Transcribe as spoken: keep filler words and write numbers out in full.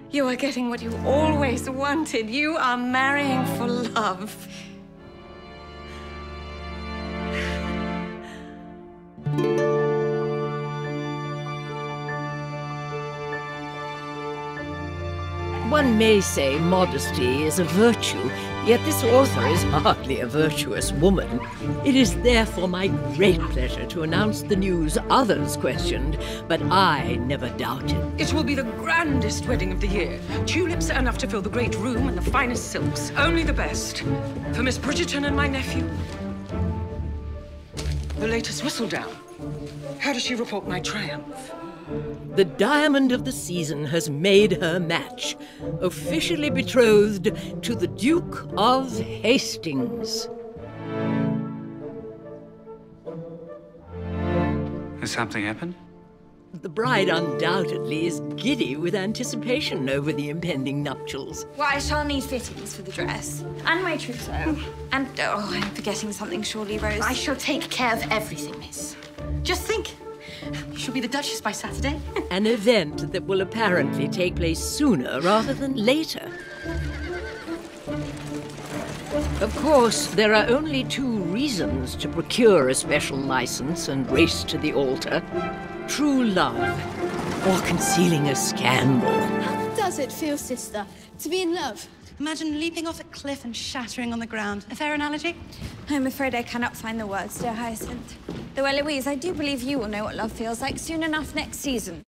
You are getting what you always wanted. You are marrying for love. One may say modesty is a virtue, yet this author is hardly a virtuous woman. It is therefore my great pleasure to announce the news others questioned, but I never doubted. It will be the grandest wedding of the year. Tulips enough to fill the great room and the finest silks. Only the best. For Miss Bridgerton and my nephew. The latest Whistledown. How does she report my triumph? The diamond of the season has made her match, officially betrothed to the Duke of Hastings. Has something happened? The bride undoubtedly is giddy with anticipation over the impending nuptials. Well, I shall need fittings for the dress. And my trousseau. And, oh, I'm forgetting something, surely, Rose. I shall take care of everything, miss. Just think. She'll be the Duchess by Saturday. An event that will apparently take place sooner rather than later. Of course, there are only two reasons to procure a special license and race to the altar. True love, or concealing a scandal. How does it feel, sister, to be in love? Imagine leaping off a cliff and shattering on the ground. A fair analogy? I'm afraid I cannot find the words, dear Hyacinth. Though, Eloise, I do believe you will know what love feels like soon enough next season.